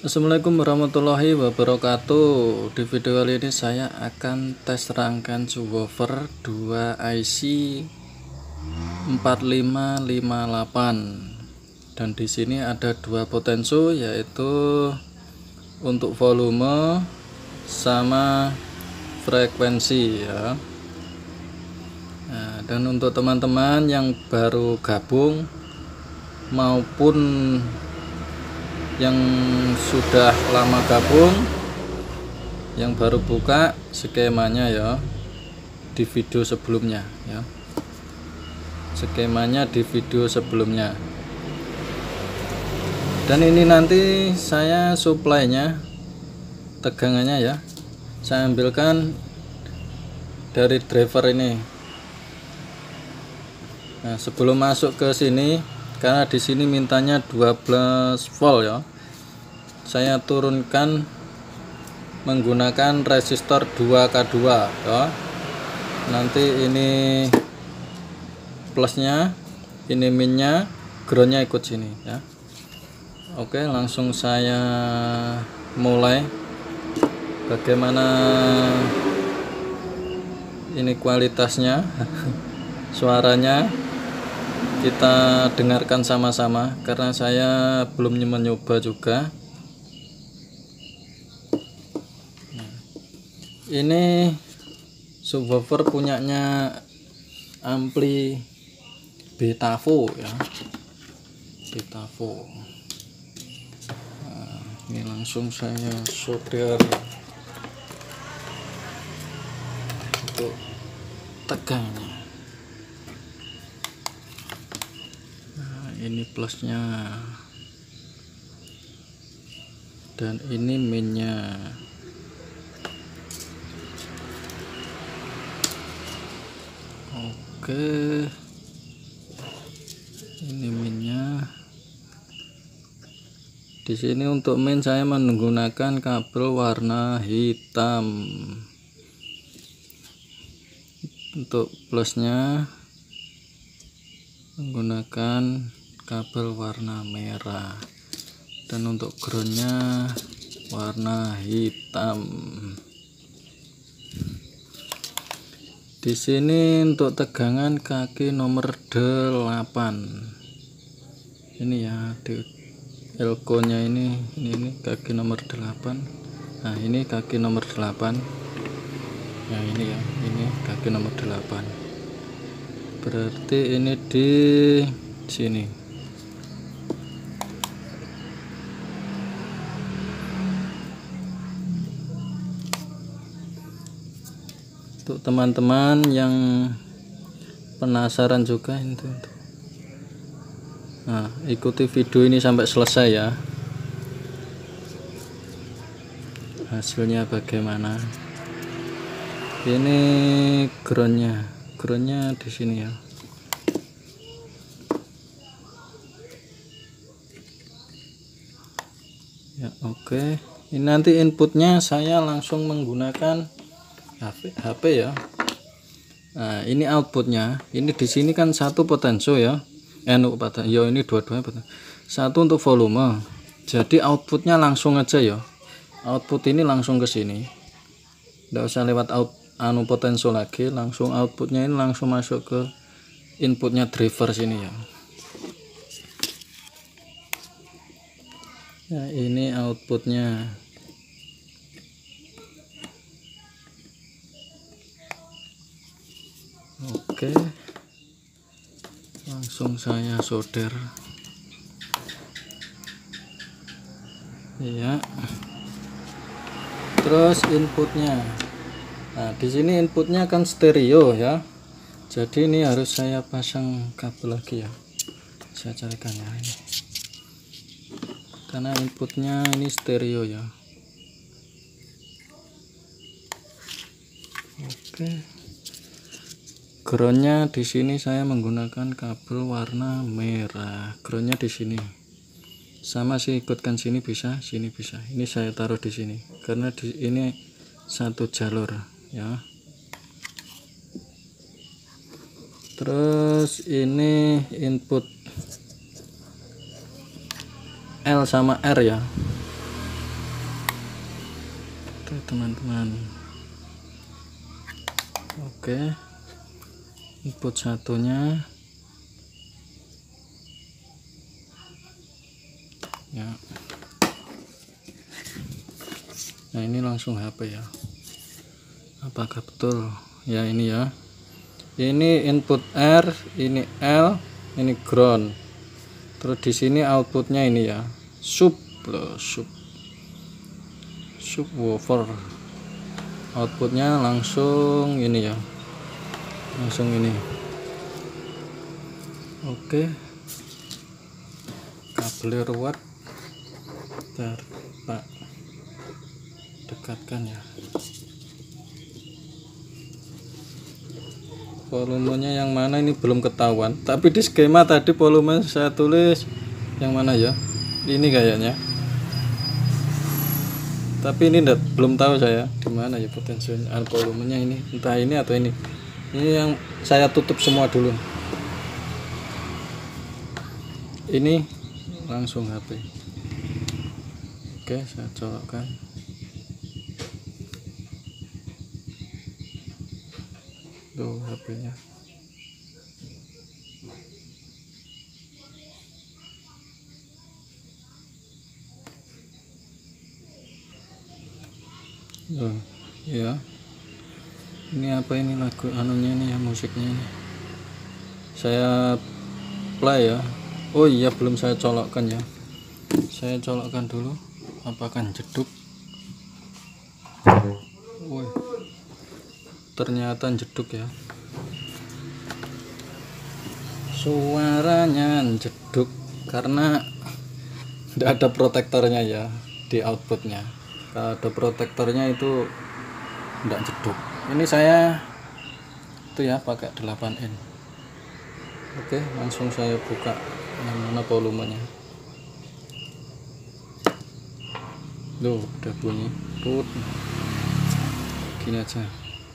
Assalamualaikum warahmatullahi wabarakatuh. Di video kali ini saya akan tes rangkaian subwoofer 2 IC 4558. Dan di sini ada dua potenso, yaitu untuk volume sama frekuensi ya. Nah, dan untuk teman-teman yang baru gabung maupun yang sudah lama gabung, yang baru buka skemanya ya di video sebelumnya ya, skemanya di video sebelumnya. Dan ini nanti saya suplainya, tegangannya ya, saya ambilkan dari driver ini. Nah, sebelum masuk ke sini, karena di sini mintanya 12 volt ya, saya turunkan menggunakan resistor 2K2 ya. Nanti ini plusnya, ini minnya, groundnya ikut sini ya. Oke, langsung saya mulai. Bagaimana ini kualitasnya suaranya kita dengarkan sama-sama, karena saya belum mencoba juga. Ini subwoofer punyanya ampli Betavo ya, Betavo. Nah, ini langsung saya solder untuk tegangnya. Ini plusnya dan ini minnya. Oke, ini minnya. Di sini untuk min saya menggunakan kabel warna hitam. Untuk plusnya menggunakan kabel warna merah, dan untuk groundnya warna hitam. Di sini untuk tegangan kaki nomor 8. Ini ya, di elko nya ini kaki nomor 8. Nah, ini kaki nomor 8. Nah, ini ya, ini kaki nomor 8. Berarti ini di sini. Untuk teman-teman yang penasaran juga itu. Nah, ikuti video ini sampai selesai ya. Hasilnya bagaimana? Ini groundnya di sini ya. Ya, oke. Ini nanti inputnya saya langsung menggunakan HP ya. Nah, ini outputnya. Ini di sini kan satu potenso ya. Ya, ini dua-duanya potenso. Satu untuk volume. Jadi outputnya langsung aja ya. Output ini langsung ke sini. Tidak usah lewat potenso lagi, langsung outputnya ini langsung masuk ke inputnya driver sini ya. Nah, ini outputnya. Oke, langsung saya solder ya. Terus inputnya, nah di sini inputnya kan stereo ya, jadi ini harus saya pasang kabel lagi ya. Saya carikan ya ini, karena inputnya ini stereo ya. Oke, groundnya di sini saya menggunakan kabel warna merah. Groundnya di sini, sama sih, ikutkan sini bisa, sini bisa. Ini saya taruh di sini karena ini satu jalur ya. Terus ini input L sama R ya. Oke teman-teman, oke, input satunya ya. Nah ini langsung HP ya, apakah betul ya? Ini ya, ini input R, ini L, ini ground, terus di sini outputnya ini ya, subwoofer, outputnya langsung ini ya, langsung ini. Oke, kabel ruwet, Pak, dekatkan ya. Volumenya yang mana ini belum ketahuan, tapi di skema tadi volume saya tulis yang mana ya, ini kayaknya, tapi ini belum tahu saya di mana ya potensinya, volumenya ini entah ini atau ini yang saya tutup semua dulu. Ini langsung HP. Oke, saya colokkan. Tuh HP-nya. Oh, ya. Ini apa ini lagu anunya ini ya, musiknya ini. Saya play ya. Oh iya, belum saya colokkan ya. Saya colokkan dulu. Apakah jeduk? Woi. Ternyata jeduk ya. Suaranya jeduk karena tidak ada protektornya ya di outputnya. Kalau ada protektornya itu tidak jeduk. Ini saya itu ya pakai 8N. Oke, langsung saya buka yang mana volumenya. Loh, udah bunyi. Tut. Gini aja.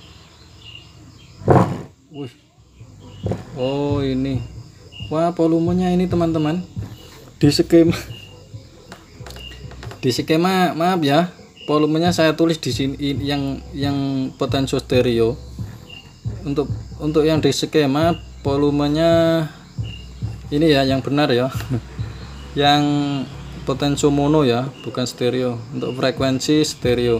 Wih. Oh, ini. Wah, volumenya ini teman-teman. Di skema maaf ya. Volumenya saya tulis di sini yang potensio stereo. Untuk yang di skema volumenya ini ya yang benar ya. Yang potensio mono ya, bukan stereo. Untuk frekuensi stereo.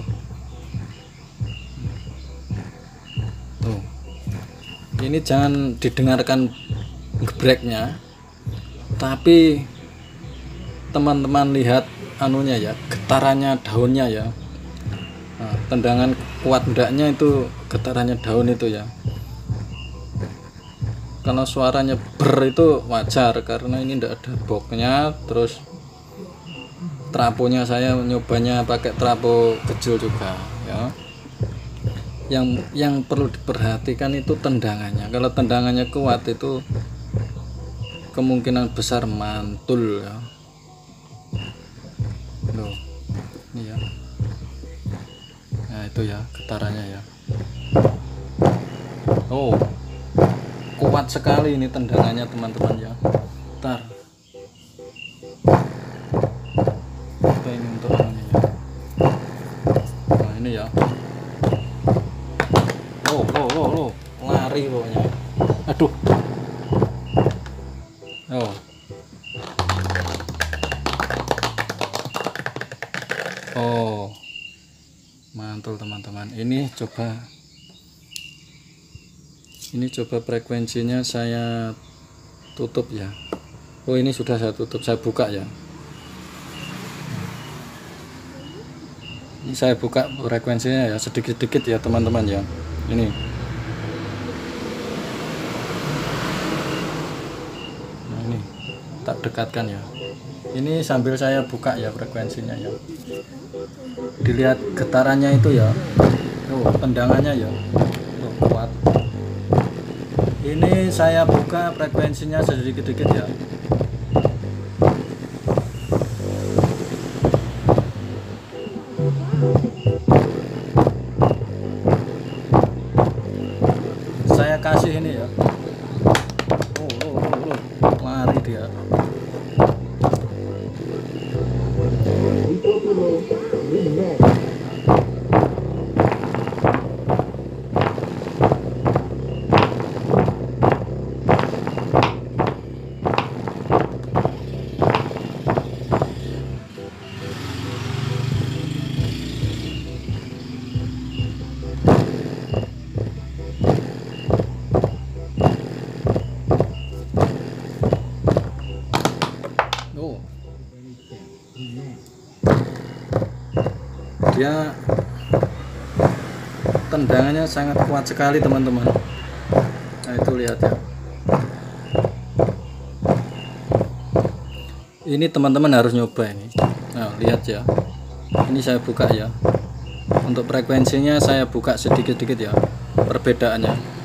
Tuh. Ini jangan didengarkan gebreknya. Tapi teman-teman lihat anunya ya, getarannya daunnya ya. Nah, tendangan kuat ndaknya itu getarannya daun itu ya. Kalau suaranya ber itu wajar karena ini ndak ada boxnya. Terus traponya saya nyobanya pakai trapo kecil juga ya. Yang perlu diperhatikan itu tendangannya. Kalau tendangannya kuat itu kemungkinan besar mantul ya. Loh, ini ya. Nah itu ya getarannya ya. Oh, kuat sekali ini tendangannya teman-teman ya. Ntar apa ini untuk ini ya. Nah ini ya. Oh, lari pokoknya. Aduh. Oh. Oh. Mantul teman-teman. Ini coba frekuensinya saya tutup ya. Oh, ini sudah saya tutup, saya buka ya. Ini saya buka frekuensinya ya, sedikit-sedikit ya teman-teman ya. Ini. Nah, ini tak dekatkan ya. Ini sambil saya buka ya frekuensinya ya. Dilihat getarannya itu ya. Oh, tendangannya ya. Oh, kuat. Ini saya buka frekuensinya sedikit-sedikit ya. Saya kasih ini ya. Lari dia. Dia tendangannya sangat kuat sekali teman-teman. Nah itu lihat ya, ini teman-teman harus nyoba ini. Nah lihat ya, ini saya buka ya, untuk frekuensinya saya buka sedikit-sedikit ya perbedaannya.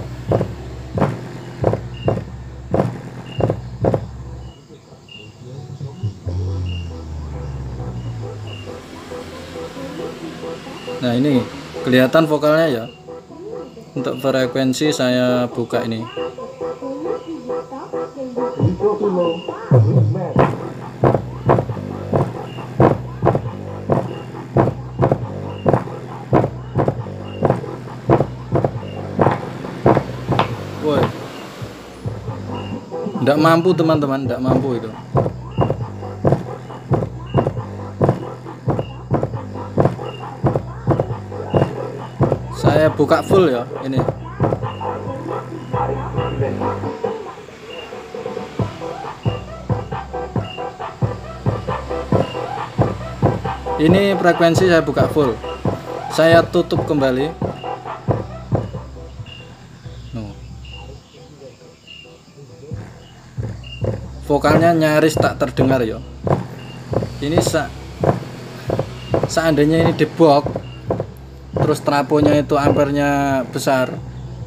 Nah ini kelihatan vokalnya ya, untuk frekuensi saya buka ini. Woi, nggak mampu teman-teman, nggak mampu itu. Saya buka full ya ini. Ini frekuensi saya buka full. Saya tutup kembali. Vokalnya nyaris tak terdengar ya. Ini seandainya ini di box, terus trafonya itu ampernya besar,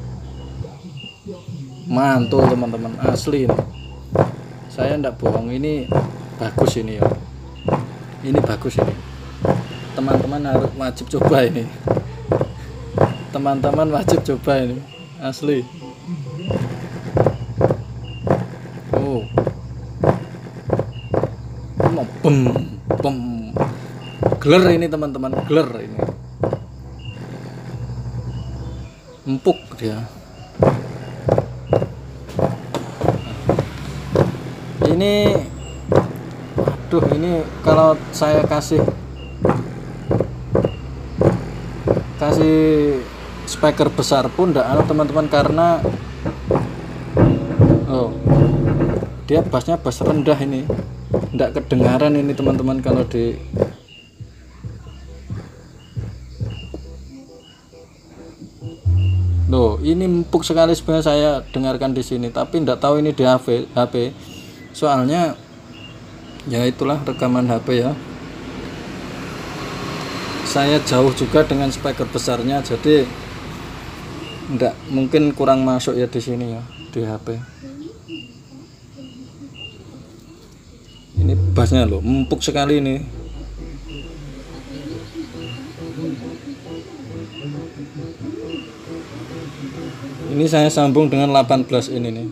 mantul teman-teman, asli ini. Saya ndak bohong, ini bagus ini ya, ini bagus ini. Teman-teman harus wajib coba ini, teman-teman wajib coba ini, asli. Oh, bem bem, gler ini teman-teman, gler ini. Empuk dia. Ini aduh, ini kalau saya kasih speaker besar pun enggak ada teman-teman, karena dia bassnya bass rendah ini, enggak kedengaran ini teman-teman kalau di Loh, ini empuk sekali sebenarnya saya dengarkan di sini, tapi enggak tahu ini di HP. Soalnya ya itulah rekaman HP ya. Saya jauh juga dengan speaker besarnya, jadi enggak mungkin kurang masuk ya di sini ya di HP. Ini bassnya loh, empuk sekali ini. Ini saya sambung dengan 18 ini nih.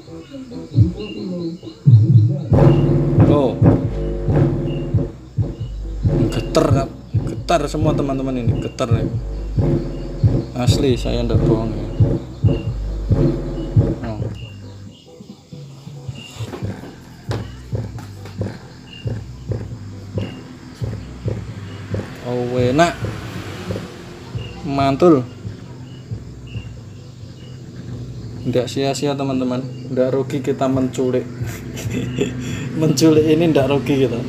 Oh, getar semua teman-teman, ini getar nih. Asli, saya ndak bohong ya. Oh, enak, mantul. Nggak sia-sia teman-teman, nggak rugi kita menculik. Menculik ini nggak rugi kita.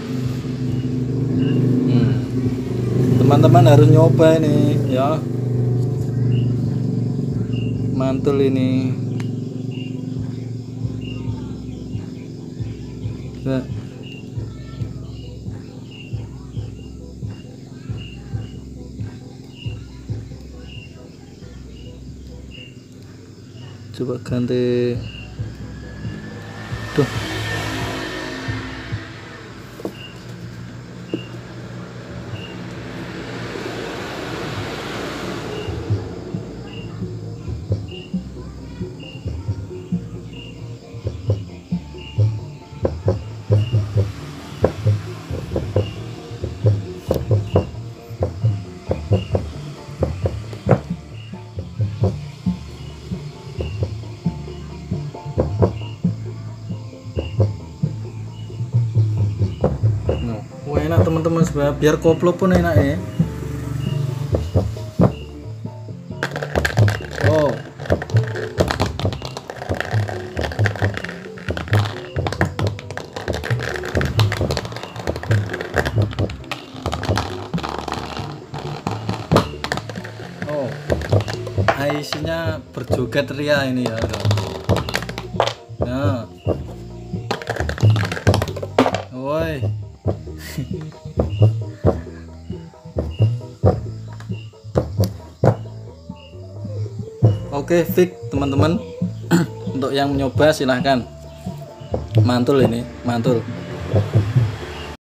Teman-teman harus nyoba ini ya, mantul ini. Nah. Coba ganti. Tuh. Enak teman-teman, sebenarnya biar koplo pun enak ya. Oh, isinya berjoget ria ini ya. Nah. Woi. Oke, fix teman-teman. Untuk yang nyoba silahkan. Mantul ini, mantul.